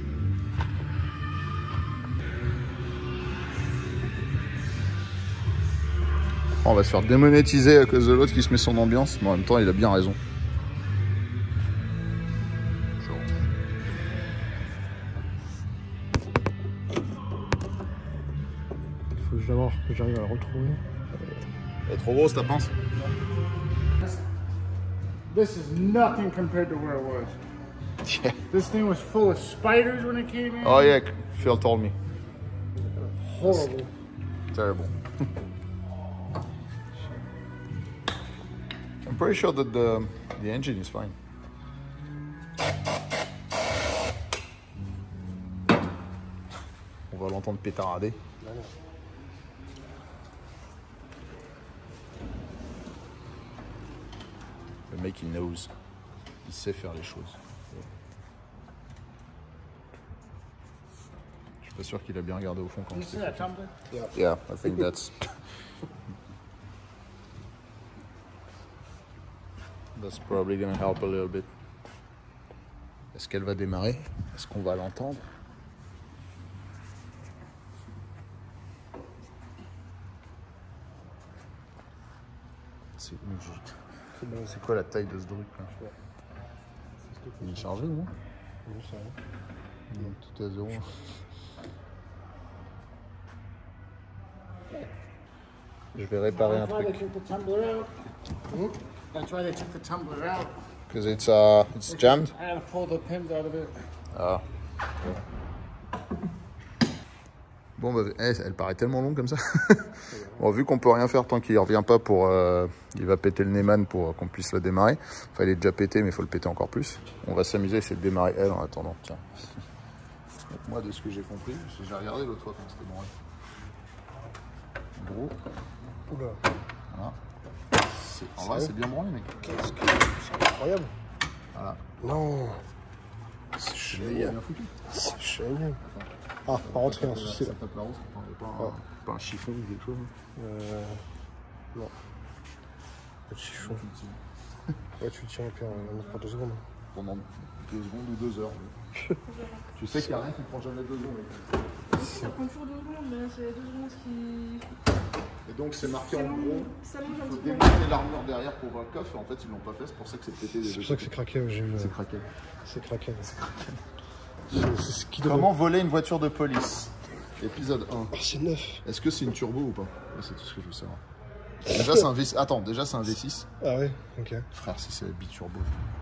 On va se faire démonétiser à cause de l'autre qui se met son ambiance, mais en même temps, il a bien raison. Il faut d'abord que j'arrive à la retrouver. Elle est trop grosse ta pince. This is nothing compared to where it was. Yeah. This thing was full of spiders when it came in. Oh yeah, Phil told me. Horrible. Terrible. I'm pretty sure that the, the engine is fine. On va l'entendre pétarader. Le mec il knows. Il sait faire les choses. Je suis pas sûr qu'il a bien regardé au fond quand You il see s'est that fait. tumbler? Yeah, I think that's that's probably gonna help a little bit. Est-ce qu'elle va démarrer? Est-ce qu'on va l'entendre? C'est c'est quoi la taille de ce truc là? Il est chargé ou non? Non, ça va. Non, tout à zéro. Je vais réparer un That's why they truc. took the tumbler out. That's why they took the tumbler out. Because it's uh it's jammed. I had to pull the pins out of it. Ah. Bon, bah, eh, elle paraît tellement longue comme ça. Bon, vu qu'on peut rien faire tant qu'il revient pas pour... Euh, il va péter le Neyman pour euh, qu'on puisse la démarrer. Enfin, il est déjà pété, mais il faut le péter encore plus. On va s'amuser, c'est de démarrer elle en attendant. Tiens. Donc, moi, de ce que j'ai compris, j'ai regardé l'autre fois quand c'était branlé. Gros. Oula. Voilà. En vrai, c'est bien branlé, mec. Qu'est-ce que c'est incroyable. Voilà. Non. C'est génial. Bien foutu. C'est génial. Ah, par contre, il y a un souci là. Ça tape la rose, pas un, Oh. pas un chiffon ou quelque chose. Euh... Non. Pas de chiffon. Ouais, tu le tiens et puis on prend deux secondes. Pendant deux secondes ou deux heures. Tu sais qu'il n'y a rien qui prend jamais deux secondes. Ça prend toujours deux secondes, mais là c'est deux secondes qui. Et donc c'est marqué Ça en monte- gros, ça monte il un faut petit peu. démonter l'armure derrière pour voir le coffre. Et en fait ils l'ont pas fait, c'est pour ça que c'est pété. des C'est deux pour ça que c'est côtés. craqué, j'ai vu. C'est craqué. C'est craqué. C'est craqué. C'est c'est ce qui donne. Comment voler une voiture de police? Épisode un. Oh, c'est neuf. Est-ce que c'est une turbo ou pas? Ouais, c'est tout ce que je veux savoir. Déjà c'est un V six. Attends, déjà c'est un V six. Ah ouais, ok. Frère, si c'est biturbo.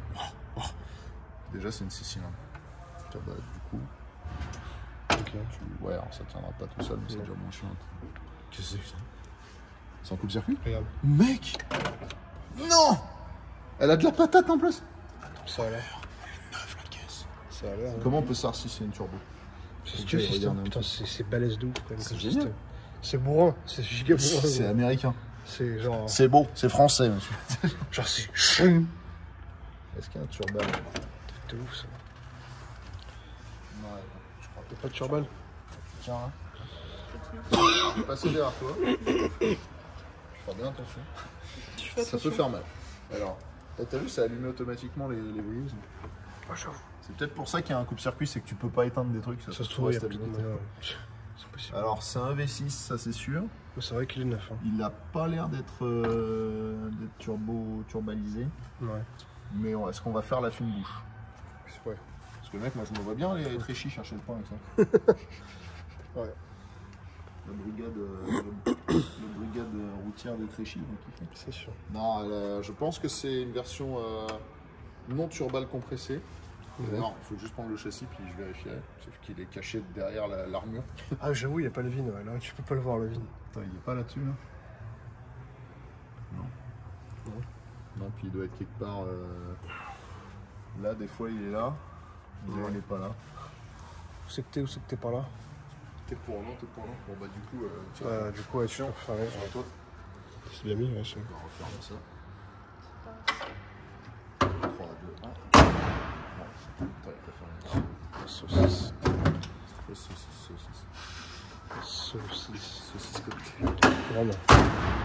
Déjà c'est une six cylindres. Tiens, bah, du coup, Ok. tu... ouais, alors ça tiendra pas tout seul, mais c'est Non. déjà moins chiant. Qu'est-ce que c'est que ça? C'est un coupe-circuit? Regarde. Mec! Non! Elle a de la patate en plus! Ça a l'air. Neuf la caisse. Ça a l'air. hein. Comment on peut savoir si c'est une turbo? C'est Faut ce que j'aille système. regarder un Putain, peu. c'est c'est balèze de ouf quand même. C'est comme génial. système. C'est bourrin. C'est giga bourrin. C'est américain. C'est genre. C'est beau, c'est français, monsieur. Genre, c'est chum. Est-ce qu'il y a un turbal? C'est ouf ça. Ouais, je crois Y'a pas de turbal? Tiens, hein. Je vais passer derrière toi. Fais bien attention. Tu fais Ça peut attention. faire mal. Alors, là, t'as vu, ça allume automatiquement les, les veilleuses. Ah, j'avoue. C'est peut-être pour ça qu'il y a un coupe-circuit, c'est que tu peux pas éteindre des trucs. Ça se trouve, y'a reste plus de habilité. moyen. C'est possible. Alors, c'est un V six, ça c'est sûr. Mais c'est vrai qu'il est neuf. Hein. Il a pas l'air d'être euh, d'être turbo turbalisé. Ouais. Mais on- est-ce qu'on va faire la fine bouche? Ouais. Parce que mec, moi je me vois bien aller Tréchy chercher le pain avec ça. Ouais. La brigade, euh, le- la brigade routière de Tréchy, donc il fait. C'est sûr. Non, elle, euh, je pense que c'est une version euh, non turbale compressée. Ouais. Non, il faut juste prendre le châssis puis je vérifierai. Sauf qu'il est caché derrière la- l'armure. Ah, j'avoue, il n'y a pas le vin. Ouais. Là, tu peux pas le voir, le vin. Attends, il est pas là-dessus là? Non. Non. Non, puis il doit être quelque part. euh, Là, des fois il est là. Des fois il est pas là. Où c'est que t'es, où c'est que t'es pas là? T'es pour non, t'es pour non. Bon bah du coup, euh, tiens, Euh, du coup, ouais, tu peux faire. Ouais. à toi, C'est bien mis, ouais, c'est. on va refaire ça. trois, deux, un. Bon, attends, il a pas fait un Saucisse. saucisse, saucisse. Saucisse. Saucisse cocktail. Vraiment. Ça.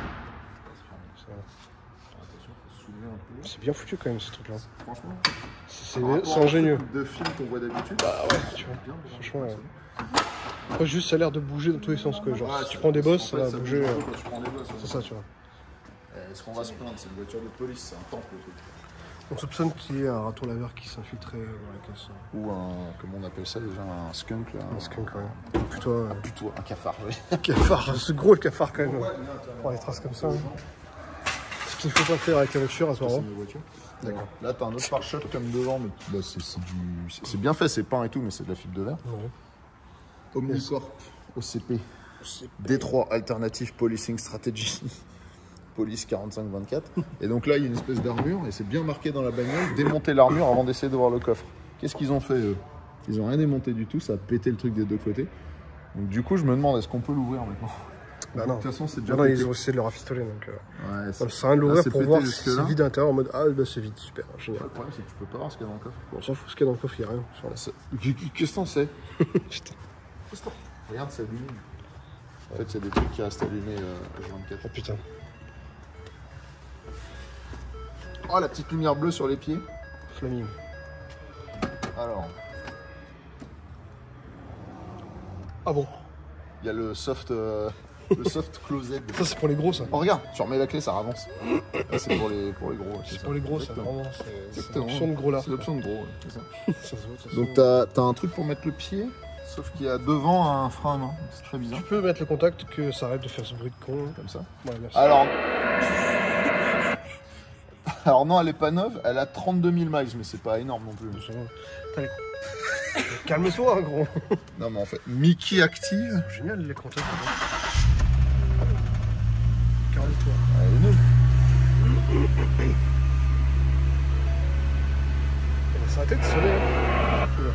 Attention, faut soulever un peu. C'est bien foutu quand même, ce truc-là. Franchement, C'est par rapport c'est au ingénieux. truc de film qu'on voit d'habitude. Bah ouais, tu vois. bien, bien, Franchement, bien, ouais. Après, juste, ça a l'air de bouger dans tous les sens. Quoi. Genre, Ouais, si tu ça- prends des bosses, en ça fait, va ça bouger. bouge un euh, peu quand tu prends des bosses, ouais. C'est ça, tu vois. Eh, Est-ce qu'on va se plaindre? C'est une voiture de police, c'est un temple le truc. On soupçonne qu'il y ait un raton laveur qui s'infiltrait dans la caisse. Ou un, comment on appelle ça déjà, un skunk là. Un skunk, ouais. Plutôt euh, Plutôt un cafard, oui. un cafard. C'est gros le cafard quand même. Ouais, Ouais. viens, tiens, Pour les traces comme ça. Hein. Ce qu'il ne faut pas faire avec la voiture à ce ça, c'est moment. une voiture. D'accord. Là, t'as un autre pare-choc comme devant, mais bah, c'est c'est du, c'est- c'est bien fait, c'est peint et tout, mais c'est de la fibre de verre. Ouais. Omnicorp, O C P, Détroit Alternative Policing Strategy, Police quarante-cinq vingt-quatre. Et donc là, il y a une espèce d'armure, et c'est bien marqué dans la bagnole, démonter l'armure avant d'essayer de voir le coffre. Qu'est-ce qu'ils ont fait, eux? Ils ont rien démonté du tout, ça a pété le truc des deux côtés. Donc du coup, je me demande, est-ce qu'on peut l'ouvrir maintenant? Bah De non. toute façon, c'est déjà Non, non, pété. ils ont essayé de le rafistoler. Donc, euh, Ouais, ça c'est- sert à rien de là, l'ouvrir c'est pour pété voir si jusque-là. c'est vide à l'intérieur en mode ah, bah c'est vide, super, génial. Le problème, c'est que tu peux pas voir ce qu'il y a dans le coffre. Bon, on s'en fout, ce qu'il y a dans le coffre, il n'y a rien. Sur la- Ça- Qu'est-ce que t'en sais? Putain. Regarde, ça allume. En fait, il y a des trucs qui restent allumés euh, H vingt-quatre. Oh putain. Oh, la petite lumière bleue sur les pieds. Flaming. Alors, Ah bon? il y a le soft, euh, le soft closet. Ça, c'est pour les gros, ça. Oh, regarde, tu remets la clé, ça avance. Là, c'est pour les, pour les gros. ouais, C'est ça. pour les gros, ça. Exactement. Vraiment, c'est c'est Exactement. l'option de gros là. C'est l'option de gros, ouais, c'est ça. Ça se voit, de toute Donc, façon. t'as as un truc pour mettre le pied, sauf qu'il y a devant un frein à main. C'est très bizarre. Tu peux mettre le contact que ça arrête de faire ce bruit de con. Comme ça. Ouais, merci. Alors. Alors, non, elle est pas neuve, elle a trente-deux mille miles, mais c'est pas énorme non plus. Ça va. T'as les- Calme-toi, gros. Non, mais en fait, Mickey Active. C'est génial les compteurs. Calme-toi. Elle est nulle. Ça a tête sonné. Hein. Oula.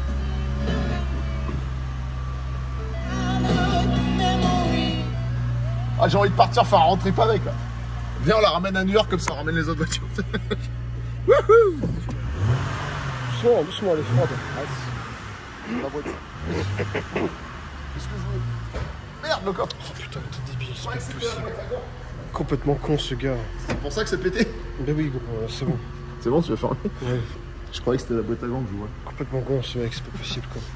Ah, j'ai envie de partir faire un road trip avec là. Viens, on la ramène à New York comme ça, on ramène les autres voitures. Wouhou! Doucement, doucement, elle est froide. La voiture. Qu'est-ce que je veux? Merde, le coffre! Oh putain, t'es débile, c'est pas possible. Complètement con ce gars. C'est pour ça que c'est pété. Ben oui, gros, c'est bon. C'est bon, tu veux fermer? Ouais. Je croyais que c'était la boîte à gants que je vois. Complètement con ce mec, c'est pas possible quoi.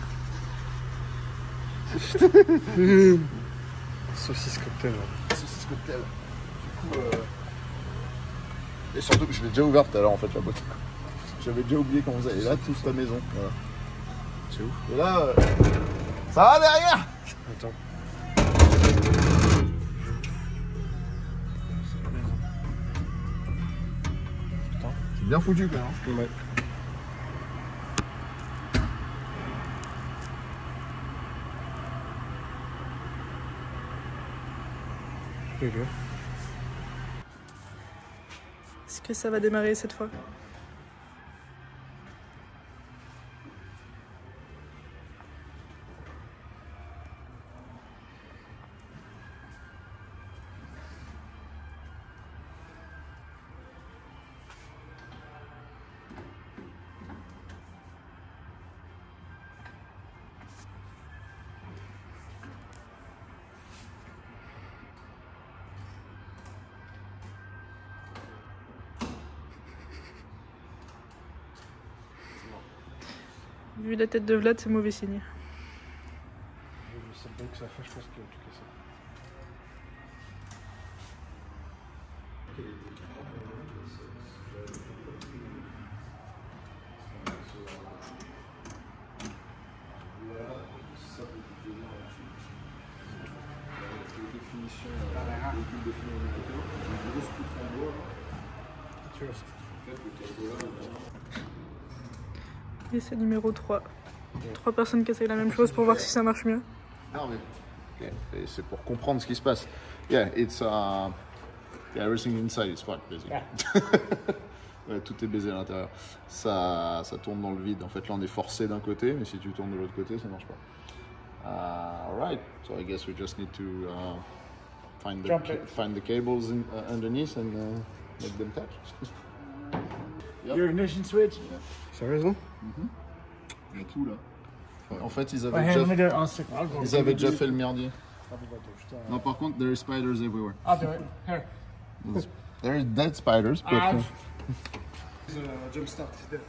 Saucisse cocktail. Ouais. Saucisse cocktail. Du coup, euh... et surtout que je l'ai déjà ouverte tout à l'heure en fait la boîte à gants. J'avais déjà oublié comment ça. Et là, toute ta maison. Voilà. C'est ouf. Et là, euh... ça va derrière? Attends. C'est bien foutu quand même. Ouais. Est-ce que ça va démarrer cette fois? Vu la tête de Vlad, c'est mauvais signe. Le seul bruit que ça fait, je pense qu'il a tout cassé. Et c'est numéro trois. Trois personnes qui essayent la même chose pour voir si ça marche mieux. Non mais okay. Et c'est pour comprendre ce qui se passe. Yeah, it's uh, yeah, everything inside is fucked basically. Ouais, tout est baisé à l'intérieur. Ça, ça tourne dans le vide. En fait, là, on est forcé d'un côté, mais si tu tournes de l'autre côté, ça marche pas. Uh, alright, so I guess we just need to uh, find the find the cables in, uh, underneath and uh, make them touch. Yep. Your ignition switch? Sérieusement? Il y a tout là. En fait, ils Oh, avaient hey, let me déjà, do it. I'll stick. I'll go. ils avaient déjà fait le merdier. Non, par contre, there are spiders everywhere. I'll do it. Here. There are dead spiders, but Ah. uh, Uh, jump start.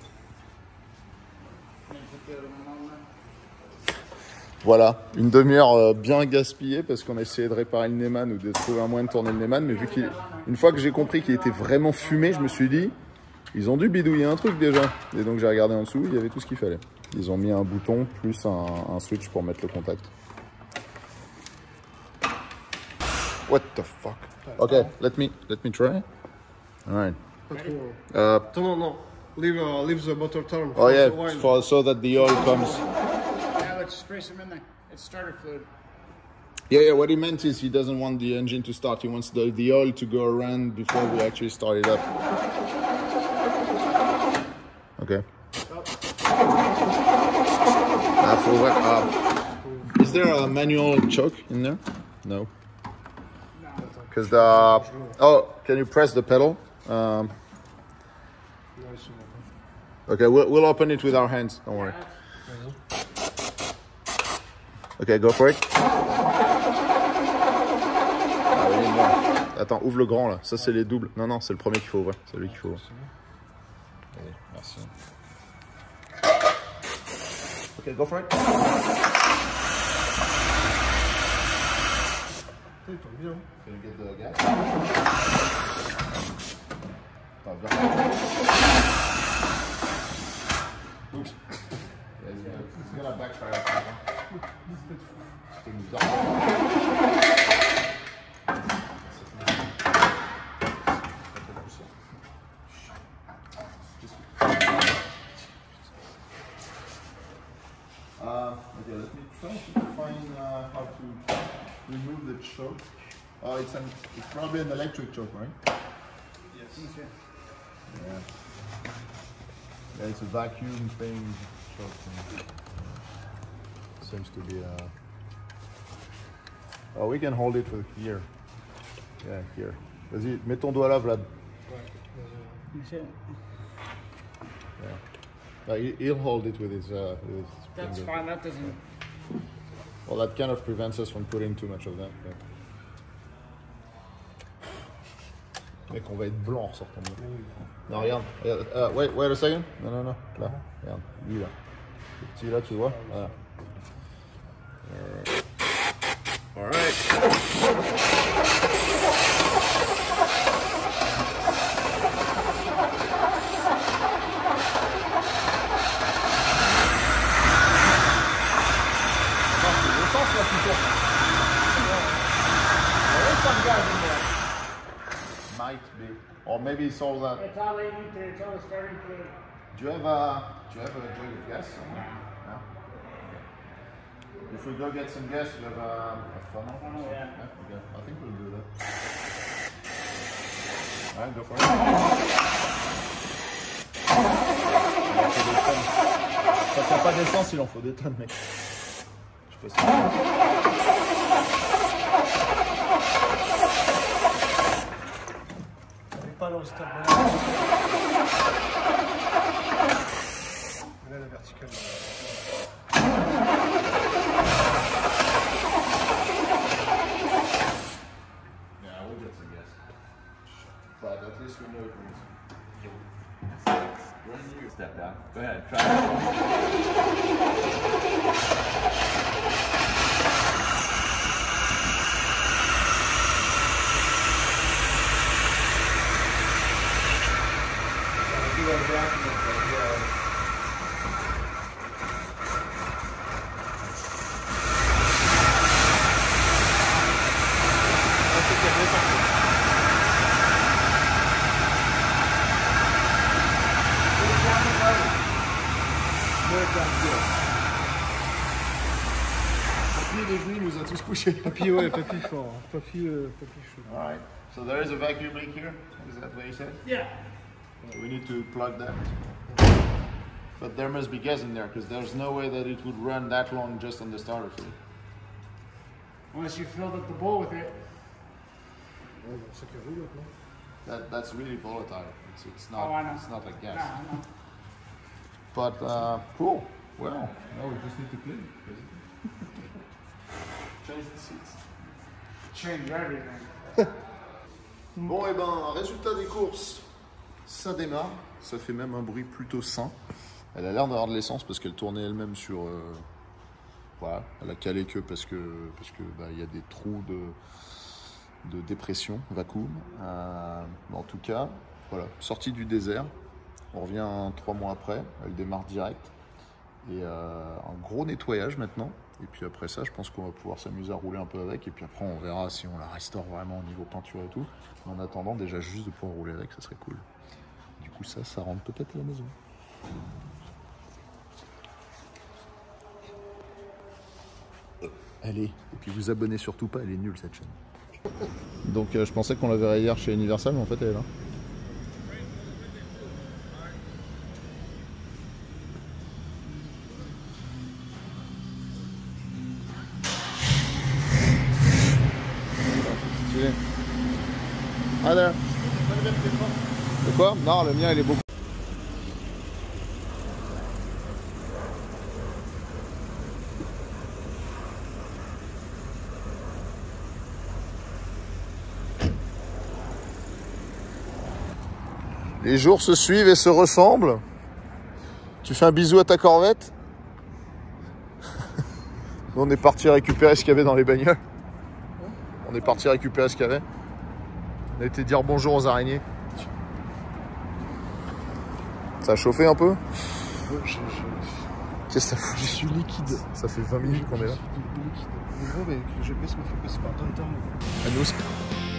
voilà, une demi-heure euh, bien gaspillée parce qu'on a essayé de réparer le Neyman ou de trouver un moyen de tourner le Neyman, mais vu qu'une fois que j'ai compris qu'il était vraiment fumé, je me suis dit, ils ont dû bidouiller un truc déjà. Et donc j'ai regardé en dessous, il y avait tout ce qu'il fallait. Ils ont mis un bouton plus un, un switch pour mettre le contact. What the fuck? Okay, let me let me try. All right. Pas trop. Uh, Attends, non, non. Leave, uh, leave the motor turn. oh yeah, the oil. for, so that the oil comes. Yeah, let's spray some in there. It's starter fluid. Yeah, yeah. What he meant is he doesn't want the engine to start. He wants the the oil to go around before we actually start it up. Okay. Uh, for what? Uh, is there a manual choke in there? No. Because the oh, can you press the pedal? Um, Non, ils sont là. okay, we'll we'll open it with our hands. Don't worry. Okay, go for it. Ah, oui, bon. Attends, ouvre le grand là. Ça c'est les doubles. Non, non, c'est le premier qu'il faut ouvrir. C'est lui qu'il faut ouvrir. Allez, merci. Okay, go for it. Il tombe bien. Can you get the gas? Attends, viens. Oups. It's gonna backfire. C'est bizarre. Oh, it's, an, it's probably an electric choke, right? Yes. Yeah. Yeah, it's a vacuum thing. Choke thing. Seems to be a... Oh, we can hold it with here. Yeah, here. Vas-y, mets ton doigt là, Vlad. Okay. Yeah. Uh, he- he'll hold it with his, uh, with his That's finger. fine. That doesn't. Well, that kind of prevents us from putting too much of that. But... Mec, on va être blanc en sortant de là. Non, regarde. regarde. Uh, wait, wait a second. Non, non, non. Là, regarde. Lui, là. Le petit, là, tu vois. Voilà. Uh... All right. Might be, or maybe it's all that. It's all they need to. It's all the starting fluid. Do you have a do you have a jug of gas somewhere? No. If we go get some gas, you have a, a funnel. Funnel, yeah. Okay. I think we'll do that. All right, go for it. Il en faut des tonnes. Ça tient pas d'essence, il en faut des tonnes, mec. Je sais pas si. Pas là, stop. Là, la verticale. Yeah, we'll get some gas. But at least we know it works. When you step down, go ahead, try Papy, il est venu, il nous a tous couchés. Papy, ouais, papy fort. Papy, euh, papy chaud. All right. So there is a vacuum leak here. Is that what you said? Yeah. We need to plug that. But there must be gas in there because there's no way that it would run that long just on the starter fluid. Unless you filled up the bowl with it. Ouais, bon, ça qui roule maintenant. That that's really volatile. It's it's not Oh, I know. it's not like gas. Nah, I know. But uh, cool. Well, now we just need to clean it. Change the seats. Change everything. Bon et ben résultat des courses, ça démarre, ça fait même un bruit plutôt sain. Elle a l'air d'avoir de l'essence parce qu'elle tournait elle-même sur, euh, voilà, elle a calé que parce que parce que bah, il y a des trous de de dépression, vacuum. Euh, en tout cas, voilà, sortie du désert. On revient trois mois après, elle démarre direct et euh, un gros nettoyage maintenant. Et puis après ça, je pense qu'on va pouvoir s'amuser à rouler un peu avec. Et puis après, on verra si on la restaure vraiment au niveau peinture et tout. Mais en attendant, déjà juste de pouvoir rouler avec, ça serait cool. Du coup, ça, ça rentre peut-être à la maison. Allez, et puis vous abonnez surtout pas, elle est nulle cette chaîne. Donc euh, je pensais qu'on la verrait hier chez Universal, mais en fait elle est là. Ah là. De quoi? Non, le mien il est beaucoup. Les jours se suivent et se ressemblent. Tu fais un bisou à ta corvette. On est parti récupérer ce qu'il y avait dans les bagnoles. On est parti récupérer ce qu'il y avait. On a été dire bonjour aux araignées. Ça a chauffé un peu? Ouais, je, je, Qu'est-ce que ça fout? je suis liquide. Ça fait vingt minutes qu'on est là. Je suis liquide. Mais gros, mais le G P S me fait passer par dedans. À nous aussi.